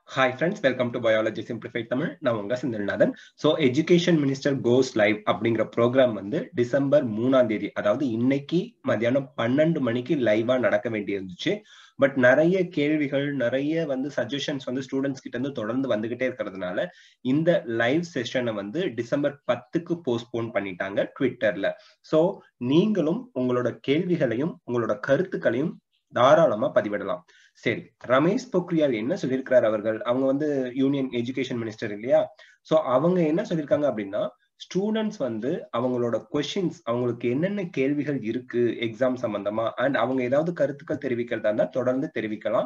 Hi friends, welcome to Biology Simplified Tamil. நான் உங்க Senthilnathan. So Education Minister Goes Live அப்படிங்கிற program வந்து December 3ஆம் தேதி, அதாவது இன்னைக்கு மதியானம் 12 மணிக்கு லைவா நடக்க வேண்டி இருந்துச்சு. பட் நிறைய கேள்விகள், நிறைய வந்து சஜஷன்ஸ் வந்து ஸ்டூடெண்ட்ஸ் கிட்ட இருந்து தொடர்ந்து வந்துகிட்டே இருக்கிறதுனால இந்த லைவ் செஷனை வந்து டிசம்பர் 10க்கு போஸ்ட்போன் பண்ணிட்டாங்க ட்விட்டர்ல. ஸோ நீங்களும் உங்களோட கேள்விகளையும் உங்களோட கருத்துக்களையும் தாராளமா பதிவிடலாம். சரி, ரமேஷ் பொக்ரியால் என்ன சொல்லியிருக்கிறார் அவர்கள்? அவங்க வந்து யூனியன் எஜுகேஷன் மினிஸ்டர் இல்லையா? சோ அவங்க என்ன சொல்லியிருக்காங்க அப்படின்னா, ஸ்டூடெண்ட்ஸ் வந்து அவங்களோட கொஸ்டின்ஸ், அவங்களுக்கு என்னென்ன கேள்விகள் இருக்கு எக்ஸாம் சம்பந்தமா, அண்ட் அவங்க ஏதாவது கருத்துக்கள் தெரிவிக்கிறதா இருந்தா தொடர்ந்து தெரிவிக்கலாம்.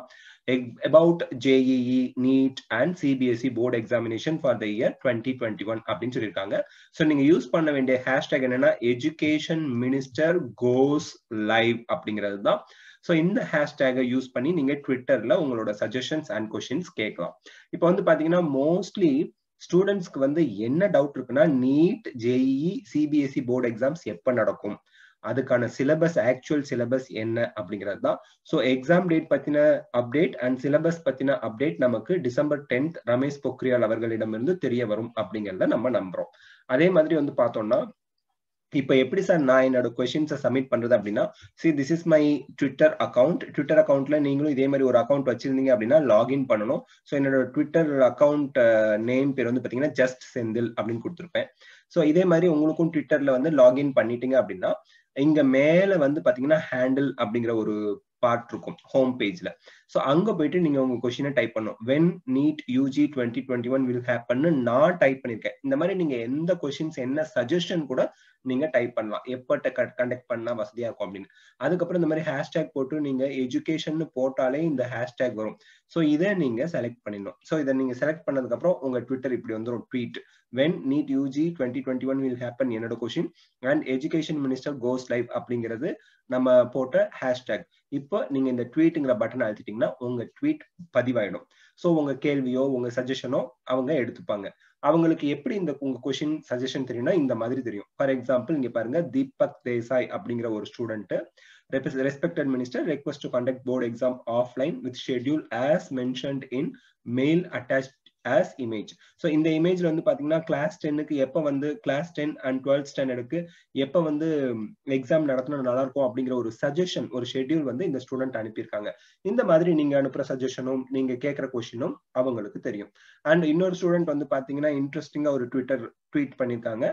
about JEE, NEET and CBSE board examination for the year 2021 அப்படின்னு சொல்லியிருக்காங்க. ஸோ நீங்க யூஸ் பண்ண வேண்டிய ஹேஷ்டேக் என்னன்னா எஜுகேஷன் மினிஸ்டர் கோஸ் லைவ் அப்படிங்கிறது தான். ஸோ இந்த ஹேஷ்டேகை யூஸ் பண்ணி நீங்க ட்விட்டர்ல உங்களோட சஜஷன்ஸ் அண்ட் கொஸ்டின்ஸ் கேட்கலாம். இப்போ வந்து பாத்தீங்கன்னா மோஸ்ட்லி ஸ்டூடெண்ட்ஸ்க்கு வந்து என்ன டவுட் இருக்குன்னா, NEET, JEE, CBSE board exams எப்ப நடக்கும், அதுக்கான சிலபஸ், ஆக்சுவல் சிலபஸ் என்ன அப்படிங்கிறது தான். ஸோ எக்ஸாம் டேட் பத்தின அப்டேட் அண்ட் சிலபஸ் பத்தின அப்டேட் நமக்கு டிசம்பர் 10th ரமேஷ் பொக்ரியால் அவர்களிடமிருந்து தெரிய வரும் அப்படிங்கிறத நம்ம நம்புறோம். அதே மாதிரி வந்து பார்த்தோம்னா, இப்ப எப்படி சார் நான் என்னோட கொஸ்டின்ஸை சப்மிட் பண்றது அப்படின்னா, this is my Twitter account. Twitter அக்கௌண்ட்ல நீங்களும் இதே மாதிரி ஒரு அக்கௌண்ட் வச்சிருந்தீங்க அப்படின்னா லாகின் பண்ணணும். ஸோ என்னோட ட்விட்டர் அக்கௌண்ட் நேம் பேர் வந்து பாத்தீங்கன்னா ஜஸ்ட் செந்தில் அப்படின்னு கொடுத்துருப்பேன். ஸோ இதே மாதிரி உங்களுக்கும் ட்விட்டர்ல வந்து லாகின் பண்ணிட்டீங்க அப்படின்னா, இங்க மேல வந்து பாத்தீங்கன்னா ஹேண்டில் அப்படிங்கிற ஒரு பார்ட் இருக்கும் ஹோம் பேஜ்ல. ஸோ அங்க போயிட்டு நீங்க உங்க கொஸ்டினை டைப் பண்ணும். வென் நீட் யூஜி 2021 வில் ஹேப்பன்னு நான் டைப் பண்ணிருக்கேன். இந்த மாதிரி நீங்க எந்த கொஸ்டின்ஸ், என்ன சஜஷன் கூட நீங்க டைப் பண்ணலாம், எப்ப கண்டக்ட் பண்ணா வசதியா இருக்கும் அப்படின்னு. அதுக்கப்புறம் இந்த மாதிரி ஹேஷ்டேக் போட்டு நீங்க எஜுகேஷன் போட்டாலே இந்த ஹேஷ்டேக் வரும். ஸோ இதை நீங்க செலக்ட் பண்ணிடணும். ஸோ இதை நீங்க செலக்ட் பண்ணதுக்கு அப்புறம் உங்க ட்விட்டர் இப்படி வந்துடும், tweet when NEET UG 2021 will happen என்னோட question and education minister goes live அப்படிங்கிறது நம்ம போட்ட ஹேஷ்டேக். இப்போ நீங்க இந்த ட்வீட்டுங்கிற பட்டன் அழுத்திட்டீங்கன்னா உங்க ட்வீட் பதிவாயிடும். ஸோ உங்க கேள்வியோ உங்க சஜஷனோ அவங்க எடுத்துப்பாங்க. அவங்களுக்கு எப்படி இந்த உங்க கொஸ்டின் சஜஷன் தெரியும்னா இந்த மாதிரி தெரியும். ஃபார் எக்ஸாம்பிள் இங்க பாருங்க, தீபக் தேசாய் அப்படிங்கிற ஒரு student, respected minister request to conduct board exam offline with schedule as mentioned in mail attached as image. So இந்த இமேஜ்ல வந்து பாத்தீங்கன்னா கிளாஸ் 10க்கு எப்ப வந்து கிளாஸ் 10 and 12th ஸ்டாண்டர்டுக்கு எப்ப வந்து எக்ஸாம் நடத்தினா நல்லா இருக்கும் அப்படிங்கிற ஒரு சஜஷன், ஒரு ஷெட்யூல் வந்து இந்த ஸ்டூடெண்ட் அனுப்பியிருக்காங்க. இந்த மாதிரி நீங்க அனுப்புற சஜஷனும் நீங்க கேட்கிற கொஸ்டினும் அவங்களுக்கு தெரியும். அண்ட் இன்னொரு ஸ்டூடெண்ட் வந்து பாத்தீங்கன்னா இன்ட்ரெஸ்டிங்கா ஒரு ட்வீட் பண்ணிருக்காங்க.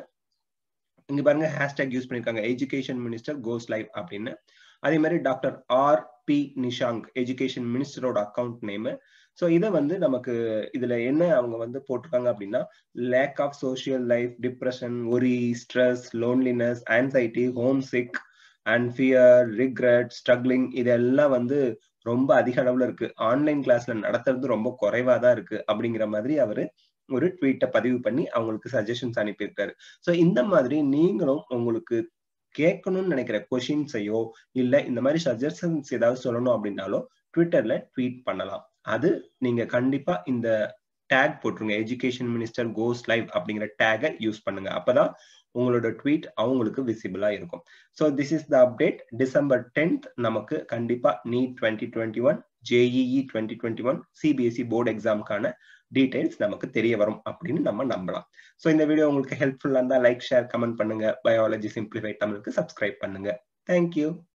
இங்க பாருங்க, ஹேஷ்டேக் யூஸ் பண்ணிருக்காங்க எஜுகேஷன் மினிஸ்டர் கோஸ் லைவ் அப்படின்னு. அதே மாதிரி டாக்டர் R.P. நிஷாங்க் எஜுகேஷன் மினிஸ்டரோட அக்கௌண்ட் நேம். ஸோ இதை வந்து நமக்கு இதுல என்ன அவங்க வந்து போட்டிருக்காங்க அப்படின்னா, lack of social life, depression, worry, stress, loneliness, anxiety, homesick and fear, regret, struggling, இதெல்லாம் வந்து ரொம்ப அதிக அளவுல இருக்கு. ஆன்லைன் கிளாஸ்ல நடத்துறது ரொம்ப குறைவா தான் இருக்கு அப்படிங்கிற மாதிரி அவரு ஒரு ட்வீட்டை பதிவு பண்ணி அவங்களுக்கு சஜஷன்ஸ் அனுப்பியிருக்காரு. ஸோ இந்த மாதிரி நீங்களும் உங்களுக்கு கேட்கணும்னு நினைக்கிற கொஸ்டின்ஸையோ இல்ல இந்த மாதிரி சஜஷன்ஸ் ஏதாவது சொல்லணும் அப்படின்னாலோ ட்விட்டர்ல ட்வீட் பண்ணலாம். அது நீங்க கண்டிப்பா இந்த டேக் போட்டுருங்க, எஜுகேஷன் மினிஸ்டர் கோஸ் லைவ் அப்படிங்கிற டேகை யூஸ் பண்ணுங்க. அப்பதான் உங்களோட ட்வீட் அவங்களுக்கு விசிபிளா இருக்கும். So this is the update. December 10th நமக்கு கண்டிப்பா நீட் 2021, ஜேஇஇ 2021, சிபிஎஸ்இ போர்டு எக்ஸாமுக்கான டீடைல்ஸ் நமக்கு தெரிய வரும் அப்படின்னு நம்ம நம்பலாம். ஸோ இந்த வீடியோ உங்களுக்கு ஹெல்ப்ஃபுல்லா இருந்தா லைக், ஷேர், கமெண்ட் பண்ணுங்க. பயாலஜி சிம்பிளிஃபைட் தமிழுக்கு சப்ஸ்கிரைப் பண்ணுங்க. தேங்க்யூ.